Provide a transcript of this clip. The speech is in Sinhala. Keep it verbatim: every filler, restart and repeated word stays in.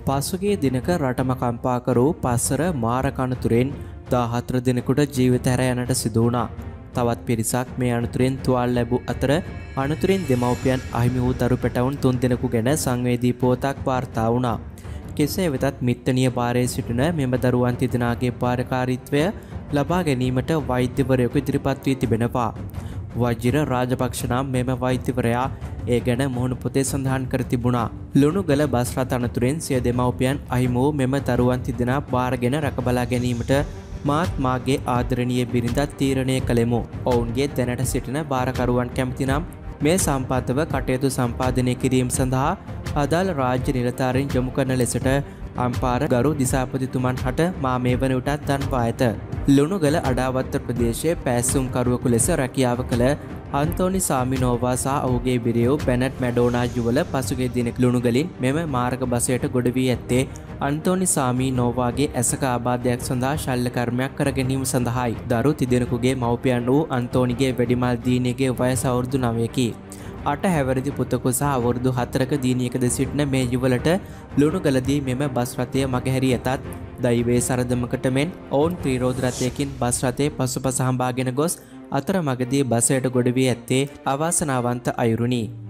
පසුගිය දිනක රටම කම්පා කරූ පස්සර මාරක අනතුරෙන් දාහතර දිනෙකට ජීවිත හැර යන්නට සිදු වුණා. තවත් පිරිසක් මේ අනතුරෙන් තුවාල ලැබූ අතර අනතුරෙන් දෙමව්පියන් අහිමි වූ දරු පැටවුන් තුන් දෙනෙකු ගැන සංවේදී පුවතක් වාර්තා වුණා. කෙසේ වෙතත් මිත්තණිය භාරයේ සිටින මෙම දරුවන් තිදෙනාගේ පාරකාරීත්වය ලබා ගැනීමට වෛද්‍යවරයෙකු ඉදිරිපත් වී තිබෙනවා. වජිර රාජපක්ෂ නම් මෙම වෛද්‍යවරයා ඒ ගැන මුහුණු පොතේ සඳහන් කර තිබුණා. ලුණුගල බස් රථ අනතුරෙන් සිය දෙමව්පියන් අහිමි වූ මෙම දරුවන් තිදෙනා බාරගෙන රැකබලා ගැනීමට මාත් මාගේ ආදරණීය බිරිඳත් තීරණය කළෙමු. ඔවුන්ගේ දැනට සිටින බාරකරුවන් කැමති නම් මේ සම්පාදව කටයුතු සම්පාදනය කිරීම සඳහා අදාළ රාජ්‍ය නිලධාරීන් යොමු කරන ලෙසට අම්පාර ගරු දිසාපතිතුමන් හට මා මේ වන විටත් දන්වා ඇත. ලුණුගල අඩාවත්ත ප්‍රදේශයේ පැසුම් කරුවෙකු ලෙස රැකියාව කළ අන්තෝනි සාමිනෝවා සහ ඔහුගේ බිරියෝ බැනට් මැඩෝනා යුවල පසුගිය දිනක ලුණුගලින් මෙම මාර්ග බසයට ගොඩ වී ඇත්තේ අන්තෝනි සාමිනෝවාගේ ඇසක ආබාධයක් සඳහා ශල්‍ය කර්මයක් කර ගැනීම සඳහායි. දරු තිදෙනෙකුගේ මව්පියන් වූ අන්තෝනිගේ වැඩිමල් දියණියගේ වයස අවුරුදු නවයකි. අට හැවිරිදි පුතෙකු සහ අවුරුදු හතරක දියණියකද සිටින මේ යුවලට ලුණුගලදී මෙම බස් රථය මගහැරී ඇතත් දෛවයේ සරදමකට මෙන් ඔවුන් ත්‍රිරෝද රථයකින් බස් රථයේ පසුපස හඹාගෙන ගොස් අතරමඟදී බසයට ගොඩ වී ඇත්තේ අවාසනාවන්ත අයුරුනි.